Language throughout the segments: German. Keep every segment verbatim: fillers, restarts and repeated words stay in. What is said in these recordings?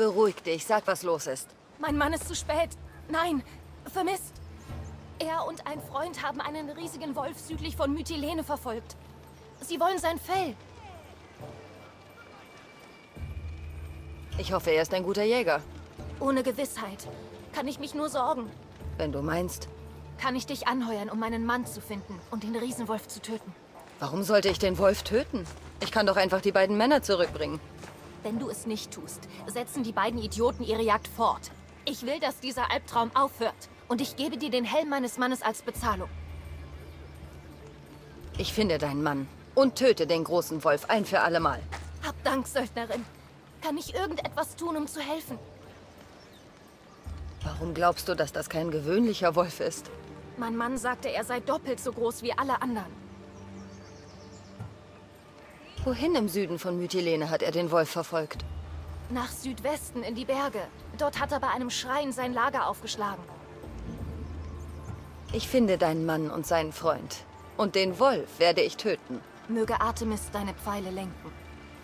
Beruhig dich, sag, was los ist. Mein Mann ist zu spät. Nein, vermisst. Er und ein Freund haben einen riesigen Wolf südlich von Mytilene verfolgt. Sie wollen sein Fell. Ich hoffe, er ist ein guter Jäger. Ohne Gewissheit. Kann ich mich nur sorgen. Wenn du meinst. Kann ich dich anheuern, um meinen Mann zu finden und den Riesenwolf zu töten? Warum sollte ich den Wolf töten? Ich kann doch einfach die beiden Männer zurückbringen. Wenn du es nicht tust, setzen die beiden Idioten ihre Jagd fort. Ich will, dass dieser Albtraum aufhört. Und ich gebe dir den Helm meines Mannes als Bezahlung. Ich finde deinen Mann und töte den großen Wolf ein für allemal. Hab Dank, Söldnerin. Kann ich irgendetwas tun, um zu helfen? Warum glaubst du, dass das kein gewöhnlicher Wolf ist? Mein Mann sagte, er sei doppelt so groß wie alle anderen. Wohin im Süden von Mytilene hat er den Wolf verfolgt? Nach Südwesten in die Berge. Dort hat er bei einem Schrein sein Lager aufgeschlagen. Ich finde deinen Mann und seinen Freund. Und den Wolf werde ich töten. Möge Artemis deine Pfeile lenken.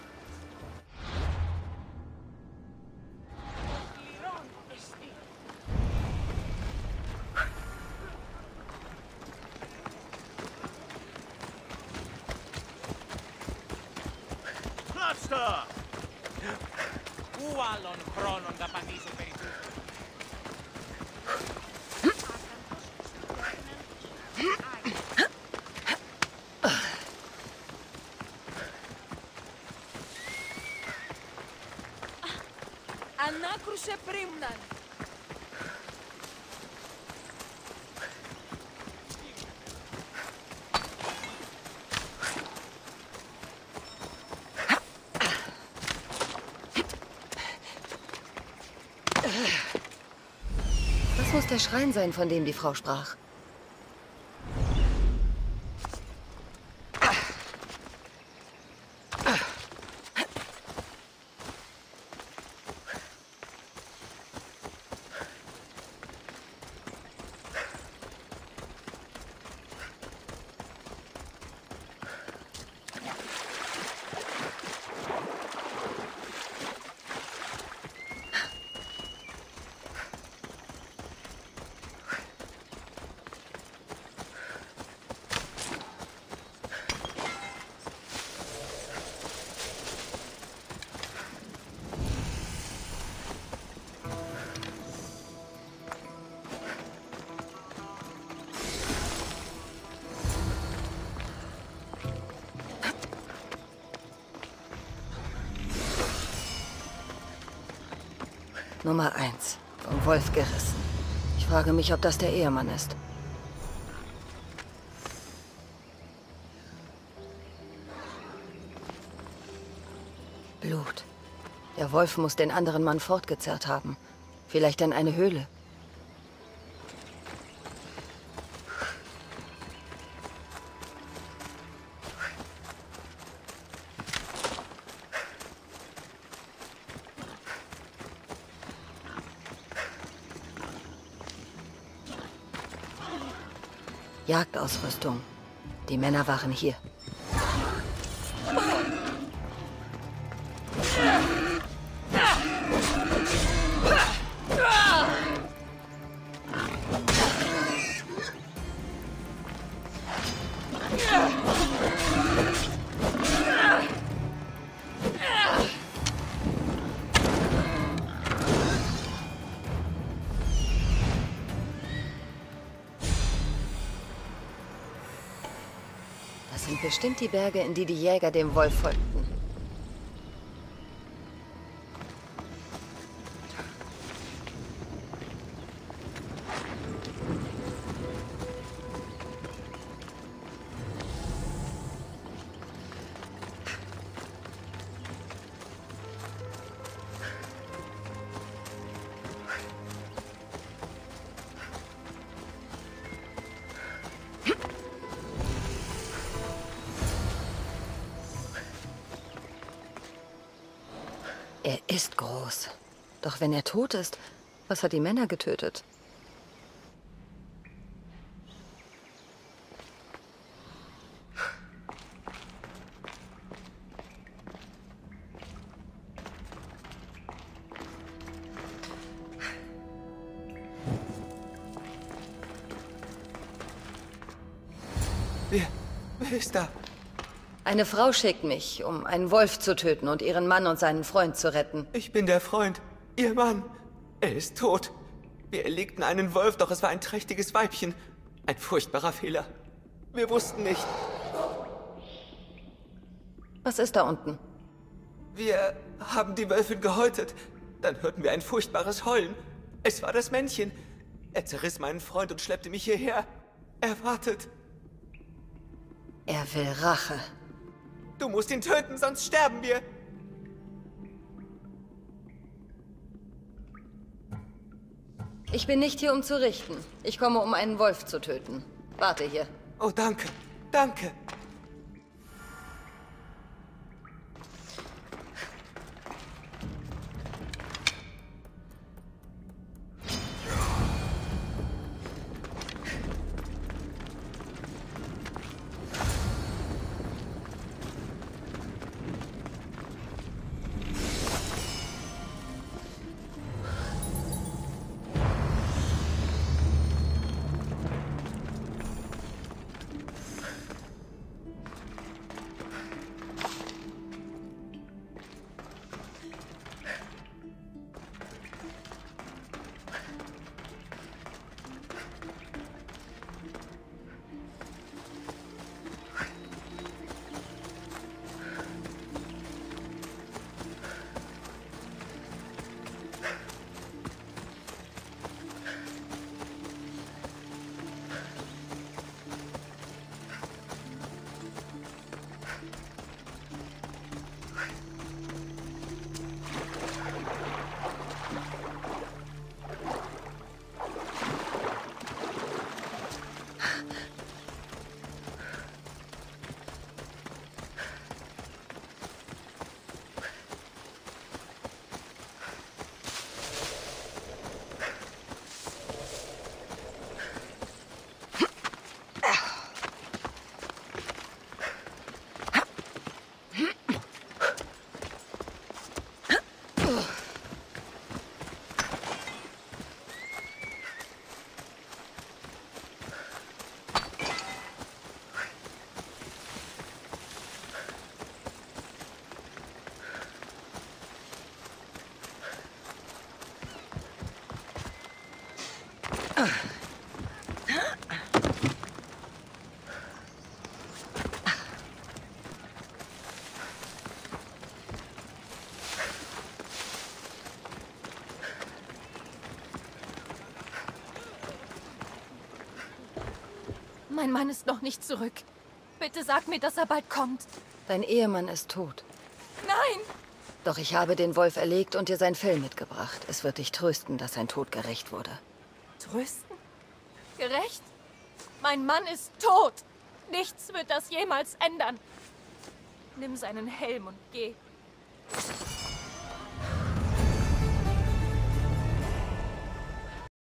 Ανάκρουσε πρίμναν. Das muss der Schrein sein, von dem die Frau sprach. Nummer eins. Vom Wolf gerissen. Ich frage mich, ob das der Ehemann ist. Blut. Der Wolf muss den anderen Mann fortgezerrt haben. Vielleicht in eine Höhle. Jagdausrüstung. Die Männer waren hier. Das sind bestimmt die Berge, in die die Jäger dem Wolf folgten. Er ist groß. Doch wenn er tot ist, was hat die Männer getötet? Wer? Wer ist da? Eine Frau schickt mich, um einen Wolf zu töten und ihren Mann und seinen Freund zu retten. Ich bin der Freund. Ihr Mann. Er ist tot. Wir erlegten einen Wolf, doch es war ein trächtiges Weibchen. Ein furchtbarer Fehler. Wir wussten nicht. Was ist da unten? Wir haben die Wölfin gehäutet. Dann hörten wir ein furchtbares Heulen. Es war das Männchen. Er zerriss meinen Freund und schleppte mich hierher. Er wartet. Er will Rache. Du musst ihn töten, sonst sterben wir. Ich bin nicht hier, um zu richten. Ich komme, um einen Wolf zu töten. Warte hier. Oh, danke. Danke. Mein Mann ist noch nicht zurück. Bitte sag mir, dass er bald kommt. Dein Ehemann ist tot. Nein! Doch ich habe den Wolf erlegt und dir sein Fell mitgebracht. Es wird dich trösten, dass sein Tod gerecht wurde. Trösten? Gerecht? Mein Mann ist tot. Nichts wird das jemals ändern. Nimm seinen Helm und geh.